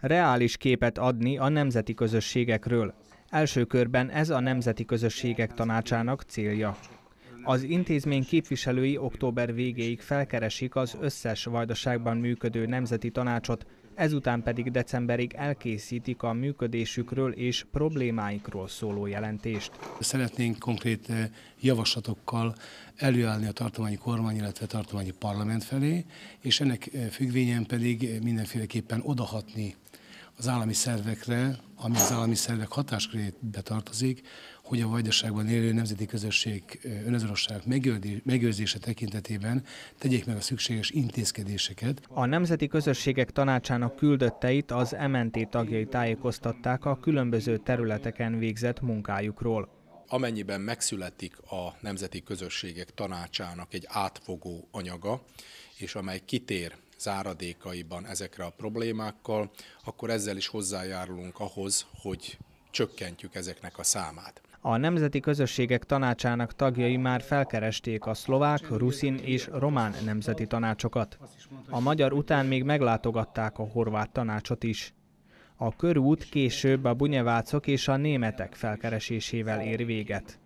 Reális képet adni a nemzeti közösségekről. Első körben ez a Nemzeti Közösségek Tanácsának célja. Az intézmény képviselői október végéig felkeresik az összes Vajdaságban működő nemzeti tanácsot, ezután pedig decemberig elkészítik a működésükről és problémáikról szóló jelentést. Szeretnénk konkrét javaslatokkal előállni a tartományi kormány, illetve tartományi parlament felé, és ennek függvényen pedig mindenféleképpen odahatni az állami szervekre, ami az állami szervek hatáskörébe tartozik, hogy a Vajdaságban élő nemzeti közösség önazonosság megőrzése tekintetében tegyék meg a szükséges intézkedéseket. A Nemzeti Közösségek Tanácsának küldötteit az MNT tagjai tájékoztatták a különböző területeken végzett munkájukról. Amennyiben megszületik a Nemzeti Közösségek Tanácsának egy átfogó anyaga, és amely kitér záradékaiban ezekre a problémákkal, akkor ezzel is hozzájárulunk ahhoz, hogy csökkentjük ezeknek a számát. A Nemzeti Közösségek Tanácsának tagjai már felkeresték a szlovák, ruszin és román nemzeti tanácsokat. A magyar után még meglátogatták a horvát tanácsot is. A körút később a bunyevácok és a németek felkeresésével ér véget.